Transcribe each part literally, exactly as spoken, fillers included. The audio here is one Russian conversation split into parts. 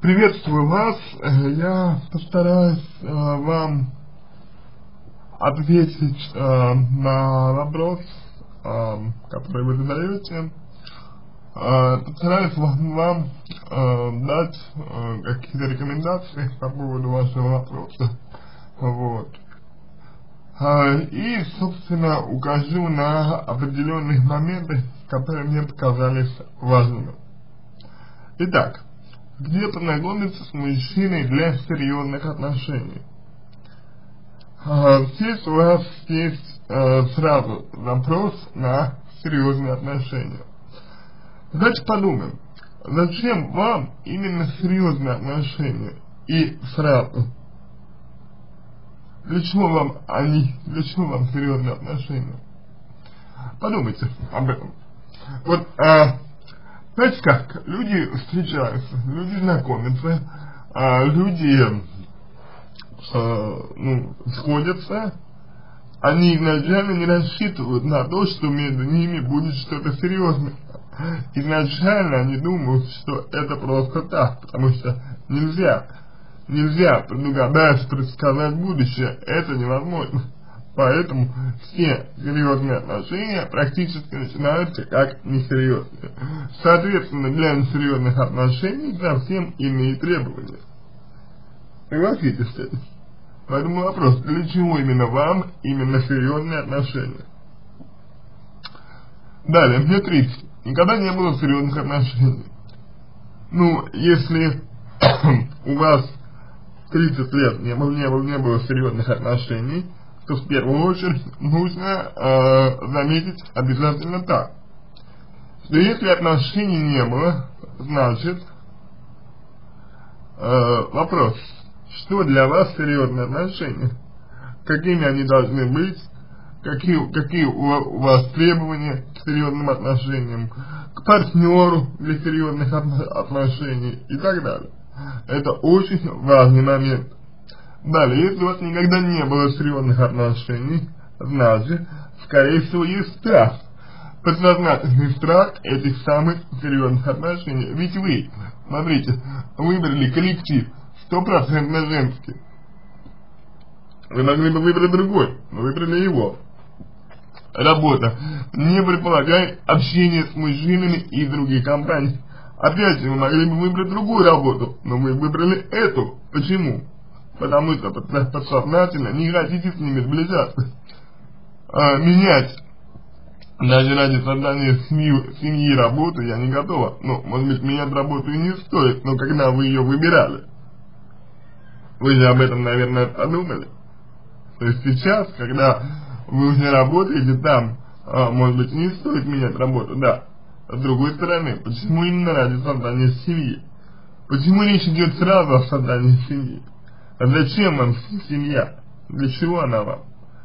Приветствую вас. Я постараюсь э, вам ответить э, на вопрос, э, который вы задаете. Э, постараюсь вам, вам э, дать э, какие-то рекомендации по поводу вашего вопроса. Вот. Э, и, собственно, укажу на определенные моменты, которые мне показались важными. Итак, где познакомиться с мужчиной для серьезных отношений? А, здесь у вас есть а, сразу запрос на серьезные отношения. Давайте подумаем, зачем вам именно серьезные отношения и сразу? Для чего вам они, для чего вам серьезные отношения? Подумайте об этом. Вот, а, знаете как, люди встречаются, люди знакомятся, а, люди э, ну, сходятся, они изначально не рассчитывают на то, что между ними будет что-то серьезное. Изначально они думают, что это просто так, потому что нельзя, нельзя предугадать, предсказать будущее, это невозможно. Поэтому все серьезные отношения практически начинаются как несерьезные. Соответственно, для несерьезных отношений совсем иные требования. Согласитесь с этим? Поэтому вопрос, для чего именно вам именно серьезные отношения? Далее, мне тридцать. Никогда не было серьезных отношений. Ну, если у вас тридцать лет не было, не было, не было серьезных отношений, то в первую очередь нужно э, заметить обязательно так, что если отношений не было, значит, э, вопрос, что для вас серьезные отношения, какими они должны быть, какие, какие у вас требования к серьезным отношениям, к партнеру для серьезных отношений и так далее. Это очень важный момент. Далее, если у вас никогда не было серьезных отношений, значит, скорее всего, есть страх. Подсознательный страх этих самых серьезных отношений. Ведь вы, смотрите, выбрали коллектив стопроцентно женский. Вы могли бы выбрать другой, но выбрали его. Работа не предполагает общение с мужчинами и других компаний. Опять же, вы могли бы выбрать другую работу, но вы выбрали эту. Почему? Потому что подсознательно не хотите с ними сближаться. А, менять даже ради создания семьи, семьи и работы я не готова. Ну, может быть, менять работу и не стоит, но когда вы ее выбирали, вы же об этом, наверное, подумали. То есть сейчас, когда вы уже работаете там, а, может быть, не стоит менять работу, да. С другой стороны, почему именно ради создания семьи? Почему речь идет сразу о создании семьи? А зачем вам семья? Для чего она вам?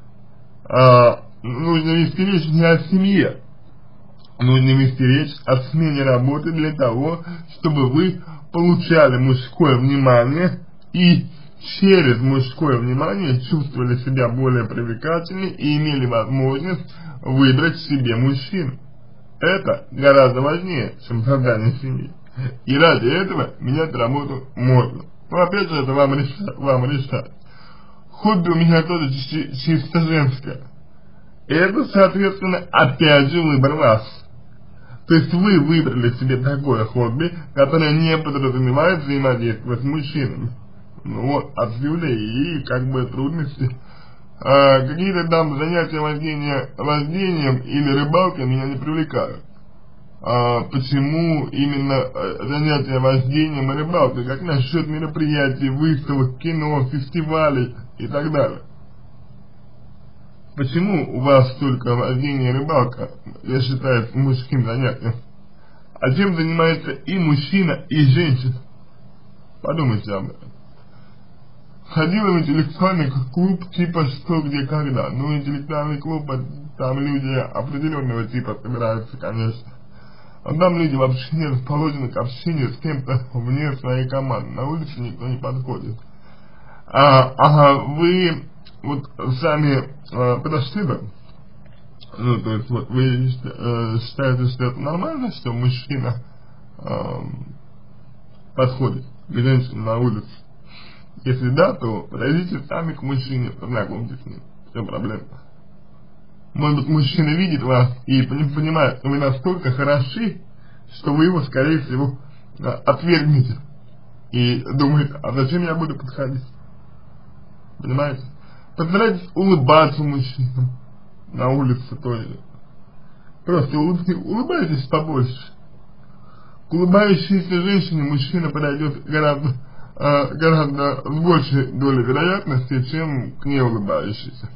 А, нужно вести речь не о семье. Нужно вести речь о смене работы для того, чтобы вы получали мужское внимание и через мужское внимание чувствовали себя более привлекательнее и имели возможность выбрать себе мужчину. Это гораздо важнее, чем создание семьи. И ради этого менять работу можно. Но опять же, это вам решать. Вам решать. Хобби у меня тоже чи чисто женское. Это, соответственно, опять же выбор вас. То есть вы выбрали себе такое хобби, которое не подразумевает взаимодействие с мужчинами. Ну вот, отсюда и как бы трудности. А, какие-то там занятия вождения, вождением или рыбалкой меня не привлекают. А, почему именно занятия вождением и рыбалкой? Как насчет мероприятий, выставок, кино, фестивалей и так далее? Почему у вас только вождение и рыбалка, я считаю, мужским занятием? А чем занимается и мужчина, и женщина? Подумайте об этом. Ходила в интеллектуальный клуб типа «Что, где, когда». Ну, интеллектуальный клуб, там люди определенного типа собираются, конечно. А там люди вообще не расположены к общению с кем-то вне своей команды. На улице никто не подходит. А, ага, вы вот сами а, подошли бы? Ну, то есть, вот вы э, считаете, что это нормально, что мужчина э, подходит к женщине на улице? Если да, то подойдите сами к мужчине, познакомьтесь с ним, в чем проблема? Может быть, мужчина видит вас и понимает, что вы настолько хороши, что вы его, скорее всего, отвергнете. И думает, а зачем я буду подходить? Понимаете? Постарайтесь улыбаться мужчинам на улице тоже. Просто улыбайтесь побольше. К улыбающейся женщине мужчина подойдет гораздо, э, гораздо с большей долей вероятности, чем к неулыбающейся.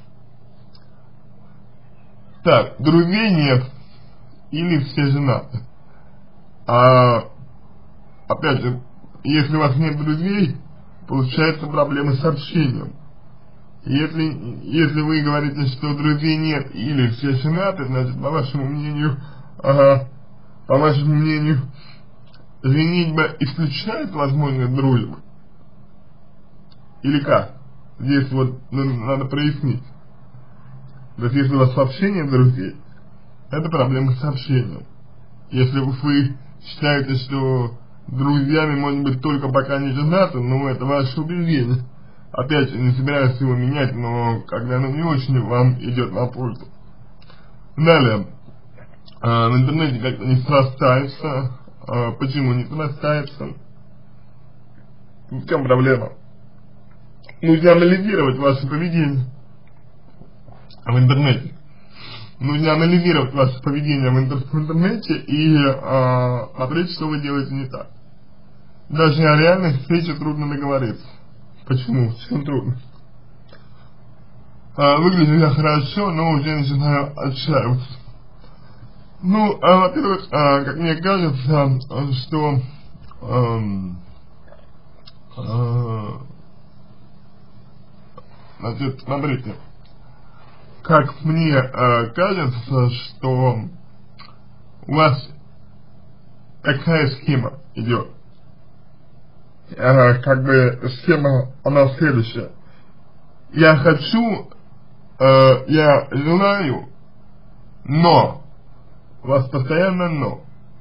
Так, друзей нет, или все женаты. А, опять же, если у вас нет друзей, получается проблемы с общением. Если, если вы говорите, что друзей нет или все женаты, значит, по вашему мнению, ага, по вашему мнению, женитьба исключает возможность дружбы? Или как? Здесь вот надо прояснить. То есть, если у вас общение друзей, это проблема с общением. Если вы считаете, что друзьями может быть только пока не женаты, ну это ваше убеждение. Опять же, не собираюсь его менять, но когда оно не очень вам идет на пользу. Далее, а, в интернете как-то не срастается. А, почему не срастается? В чем проблема? Нужно анализировать ваше поведение в интернете. Нужно анализировать ваше поведение в, интер в интернете и а, смотреть, что вы делаете не так. Даже о реальной встрече трудно договориться. Почему? В чем трудность? А, выглядит я хорошо, но уже начинаю отчаиваться. Ну, а, во-первых, а, как мне кажется, что а, а, значит, смотрите, как мне а, кажется, что у вас такая схема идет. А, как бы схема, она следующая. Я хочу, э, я желаю, но. У вас постоянно но.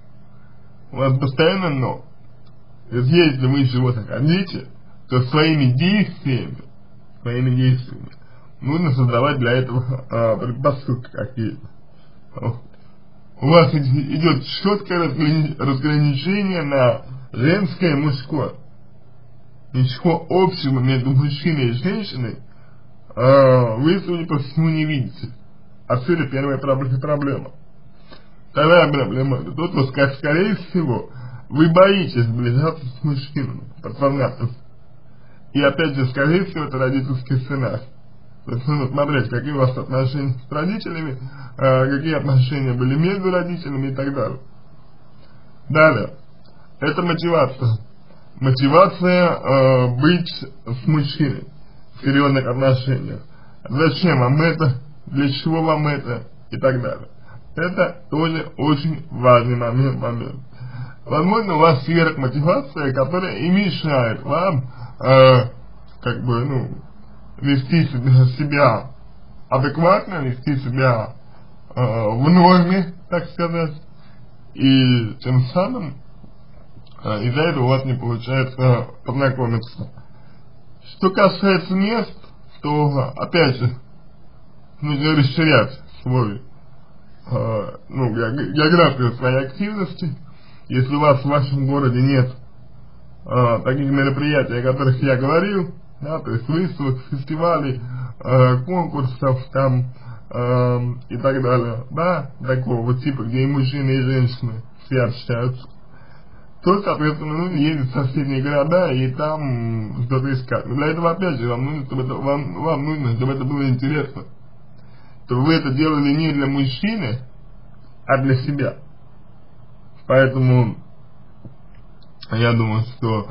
У вас постоянно но. Если вы чего-то хотите, то своими действиями, своими действиями нужно создавать для этого э, предпосылки какие-то. У вас идет четкое разграни разграничение на женское и мужское. Ничего общего между мужчиной и женщиной э, вы, судя по всему, не видите. Отсюда первая проблема. Вторая проблема, это то, что, как, скорее всего, вы боитесь сближаться с мужчинами, подсознательно. И опять же, скорее всего, это родительский сценарий. То есть нужно смотреть, какие у вас отношения с родителями, э, какие отношения были между родителями и так далее. Далее, это мотивация. Мотивация э, быть с мужчиной в серьезных отношениях. Зачем вам это, для чего вам это и так далее. Это тоже очень важный момент. момент. Возможно, у вас сверхмотивация, которая и мешает вам э, как бы, ну, вести себя адекватно, вести себя э, в норме, так сказать, и тем самым э, из-за этого у вас не получается познакомиться. Что касается мест, то опять же нужно расширять свой, э, ну, географию своей активности. Если у вас в вашем городе нет э, таких мероприятий, о которых я говорил, да, то есть выставок, фестивалей, э, конкурсов там э, и так далее, да, такого вот типа, где и мужчины, и женщины все общаются, то, соответственно, нужно ездить в соседние города и там что-то искать. Но для этого, опять же, вам нужно, чтобы это, вам, вам нужно, чтобы это было интересно. Чтобы вы это делали не для мужчины, а для себя. Поэтому я думаю, что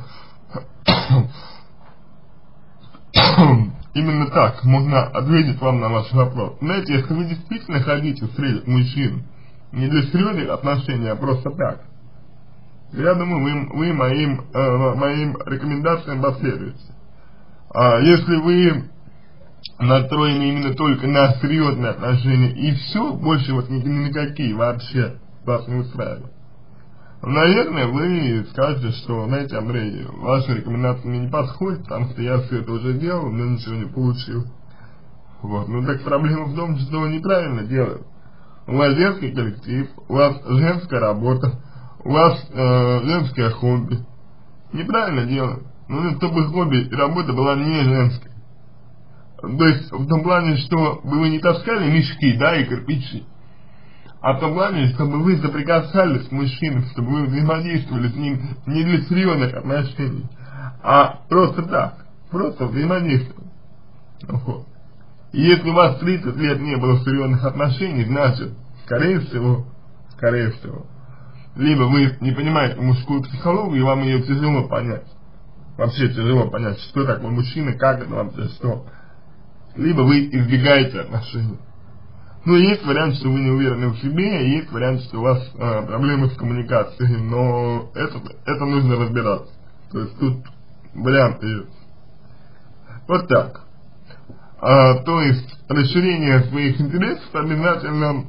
именно так можно ответить вам на ваш вопрос. Знаете, если вы действительно хотите встретить мужчин не для серьезных отношений, а просто так, я думаю, вы, вы моим, э, моим рекомендациям последуете. А если вы настроены именно только на серьезные отношения и все, больше вот никакие вообще вас не устраивают, наверное, вы скажете, что, знаете, Андрей, ваша рекомендация мне не подходит, потому что я все это уже делал, но ничего не получил. Вот, ну так проблема в том, что вы неправильно делаете. У вас женский коллектив, у вас женская работа, у вас э, женское хобби. Неправильно делаете. Нужно, чтобы хобби и работа была не женской. То есть, в том плане, что вы не таскали мешки, да, и кирпичи. А в том плане, чтобы вы соприкасались с мужчиной, чтобы вы взаимодействовали с ним не для серьезных отношений, а просто так, просто взаимодействовали. Вот. И если у вас тридцать лет не было серьезных отношений, значит, скорее всего, скорее всего, либо вы не понимаете мужскую психологию, и вам ее тяжело понять. Вообще тяжело понять, что такое мужчина, как это вообще, что. Либо вы избегаете отношений. Ну, есть вариант, что вы не уверены в себе, и есть вариант, что у вас э, проблемы с коммуникацией, но это, это нужно разбираться. То есть тут варианты есть. Вот так. А, то есть расширение своих интересов обязательно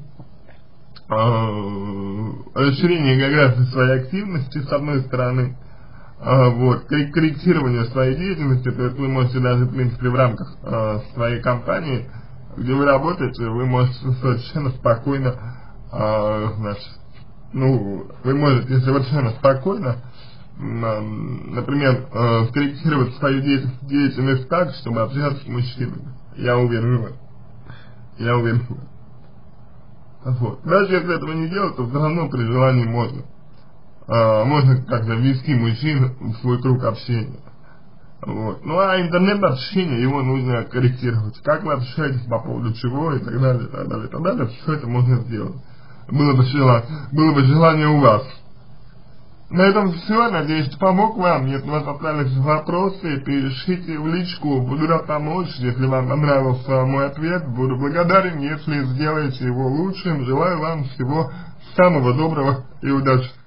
а, расширение географии своей активности с одной стороны, а, вот, корректирование своей деятельности, то есть вы можете даже в принципе в рамках а, своей компании, где вы работаете, вы можете совершенно спокойно, а, значит, ну, вы можете совершенно спокойно, например, э, скорректировать свою деятельность так, чтобы общаться с мужчинами. Я уверен в этом. Я уверен в этом. Вот. Даже если этого не делать, то все равно при желании можно. Э, можно как-то ввести мужчин в свой круг общения. Вот. Ну а интернет-общение, его нужно корректировать. Как вы общаетесь по поводу чего и так далее, и так далее, и так далее. Все это можно сделать. Было бы желание, было бы желание у вас. На этом все. Надеюсь, что помог вам. Если у вас остались вопросы, пишите в личку. Буду рад помочь. Если вам понравился мой ответ, буду благодарен, если сделаете его лучшим. Желаю вам всего самого доброго и удачи.